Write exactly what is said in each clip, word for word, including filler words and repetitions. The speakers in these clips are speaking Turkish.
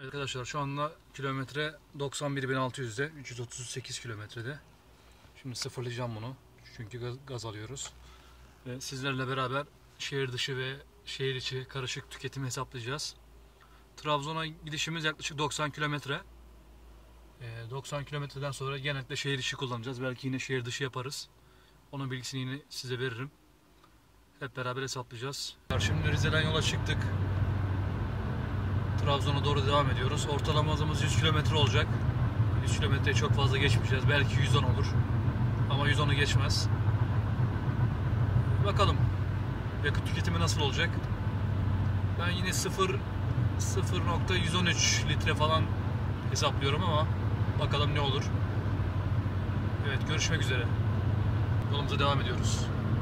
Arkadaşlar şu anda kilometre doksan bir bin altı yüz'de, üç yüz otuz sekiz kilometrede. Şimdi sıfırlayacağım bunu çünkü gaz, gaz alıyoruz. Ve sizlerle beraber şehir dışı ve şehir içi karışık tüketimi hesaplayacağız. Trabzon'a gidişimiz yaklaşık doksan kilometre. doksan kilometreden sonra genellikle şehir içi kullanacağız. Belki yine şehir dışı yaparız. Onun bilgisini yine size veririm. Hep beraber hesaplayacağız. Şimdi Rize'den yola çıktık. Trabzon'a doğru devam ediyoruz. Ortalama hızımız yüz kilometre olacak. yüz kilometreyi çok fazla geçmeyeceğiz. Belki yüz on olur. Ama yüz on'u geçmez. Bakalım yakıt tüketimi nasıl olacak. Ben yine sıfır nokta yüz on üç litre falan hesaplıyorum ama bakalım ne olur. Evet, görüşmek üzere. Yolumuza devam ediyoruz.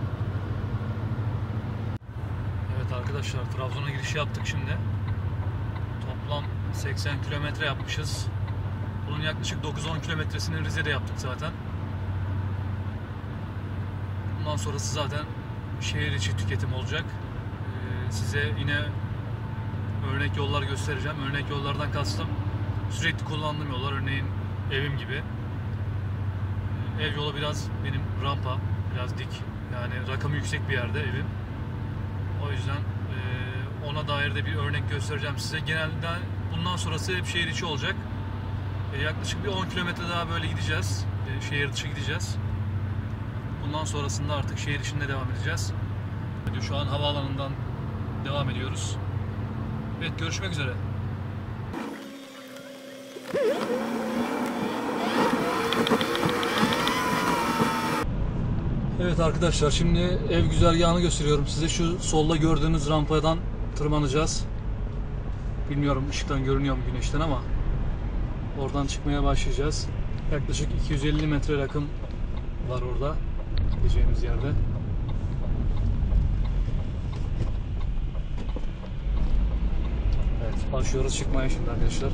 Evet arkadaşlar, Trabzon'a giriş yaptık şimdi. Toplam seksen kilometre yapmışız. Bunun yaklaşık dokuz on kilometresini Rize'de yaptık zaten. Bundan sonrası zaten şehir içi tüketim olacak. Ee, size yine örnek yollar göstereceğim. Örnek yollardan kastım sürekli kullandığım yollar, örneğin evim gibi. Ee, ev yolu biraz benim rampa, biraz dik. Yani rakamı yüksek bir yerde evim. O yüzden e, ona dair de bir örnek göstereceğim size. Genelde bundan sonrası hep şehir içi olacak. E, yaklaşık bir on kilometre daha böyle gideceğiz. E, şehir dışı gideceğiz. Bundan sonrasında artık şehir içinde devam edeceğiz. Şu an havaalanından devam ediyoruz. Evet, görüşmek üzere. Evet arkadaşlar, şimdi ev güzergahını gösteriyorum size. Şu solda gördüğünüz rampadan tırmanacağız. Bilmiyorum ışıktan görünüyor mu güneşten ama oradan çıkmaya başlayacağız. Yaklaşık iki yüz elli metre rakım var orada gideceğimiz yerde. Evet, başlıyoruz çıkmaya şimdi arkadaşlar.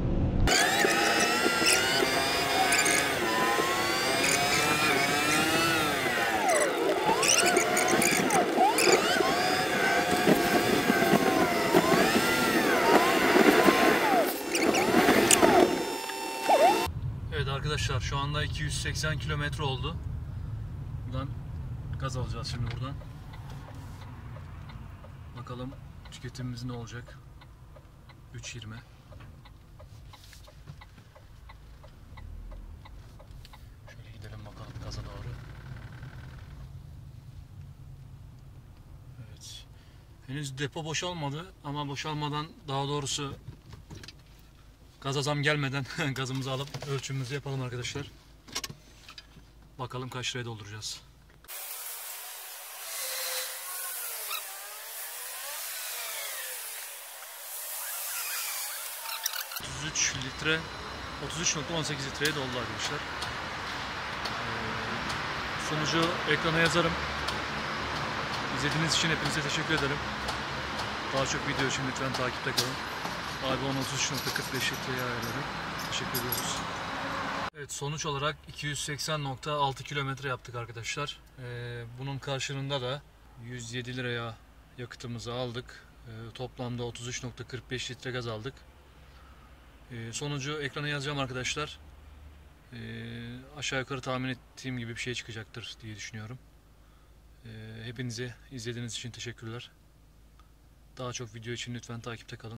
Evet arkadaşlar, şu anda iki yüz seksen kilometre oldu. Buradan gaz alacağız şimdi buradan. Bakalım tüketimimiz ne olacak? üç yirmi. Şöyle gidelim bakalım gaza doğru. Evet. Henüz depo boşalmadı ama boşalmadan, daha doğrusu gaza zam gelmeden gazımızı alıp ölçümümüzü yapalım arkadaşlar. Bakalım kaç liraya dolduracağız. otuz üç litre, otuz üç nokta on sekiz litreye doldu arkadaşlar. Ee, sonucu ekrana yazarım. İzlediğiniz için hepinize teşekkür ederim. Daha çok video için lütfen takipte kalın. Abi on otuz üç nokta kırk beş litreye ayarladım. Teşekkür ediyoruz. Evet, sonuç olarak iki yüz seksen nokta altı kilometre yaptık arkadaşlar. Ee, bunun karşılığında da yüz yedi liraya yakıtımızı aldık. Ee, toplamda otuz üç nokta kırk beş litre gaz aldık. Ee, sonucu ekrana yazacağım arkadaşlar. Ee, aşağı yukarı tahmin ettiğim gibi bir şey çıkacaktır diye düşünüyorum. Ee, hepinize izlediğiniz için teşekkürler. Daha çok video için lütfen takipte kalın.